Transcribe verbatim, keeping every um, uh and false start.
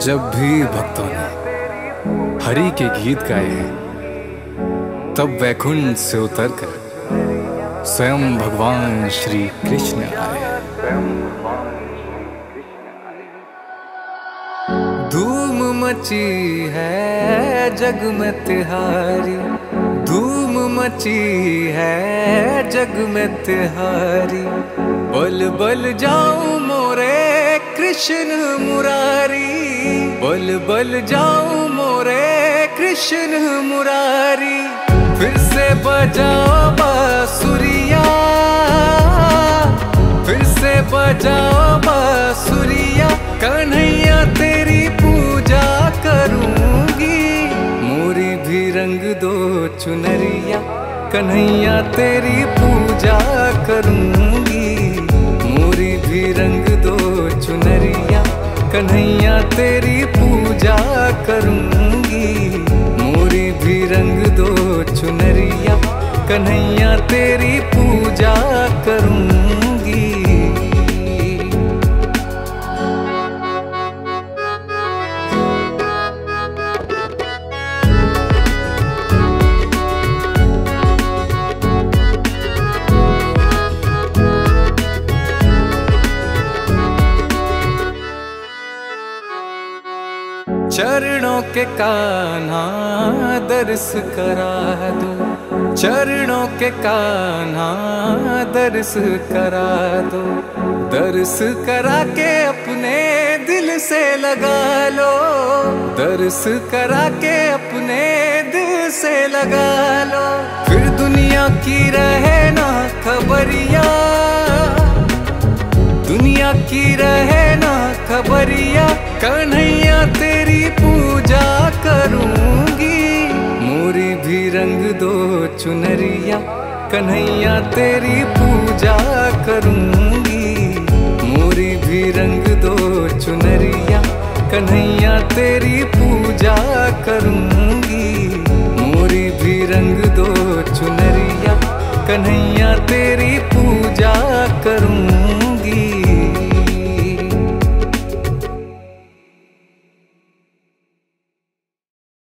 जब भी भक्तों ने हरि के गीत गाए हैं, तब वैकुंठ से उतरकर स्वयं भगवान श्री कृष्ण आए हैं। धूम मची है जग में तिहारी, धूम मची है जग में तिहारी। बल बल जाऊं मोरे कृष्ण मुरारी, बल बल जाऊं मोरे कृष्ण मुरारी। फिर से बजाओ बांसुरिया, फिर से बजाओ बांसुरिया। कन्हैया तेरी पूजा करूंगी, मोरी भी रंग दो चुनरिया। कन्हैया तेरी पूजा करूंगी, मोरी भी रंग दो चुनरिया। कन्हैया तेरी पूजा करूंगी, मोरी भी रंग दो चुनरिया। कन्हैया तेरी पूजा करूंगी। चरणों के कान्हा दर्श करा दो, चरणों के कान्हा दर्श करा दो। दर्श करा के अपने दिल से लगा लो, दर्श करा के अपने दिल से लगा लो। फिर दुनिया की रहे ना खबरिया, दुनिया की रहे ना खबरिया। कन्हैया तेरी पूजा करूंगी, मोरी भी रंग दो चुनरिया। कन्हैया तेरी पूजा करूंगी, मोरी भी रंग दो चुनरिया। कन्हैया तेरी पूजा करूंगी, मोरी भी रंग दो चुनरिया। कन्हैया तेरी पूजा करूंगी।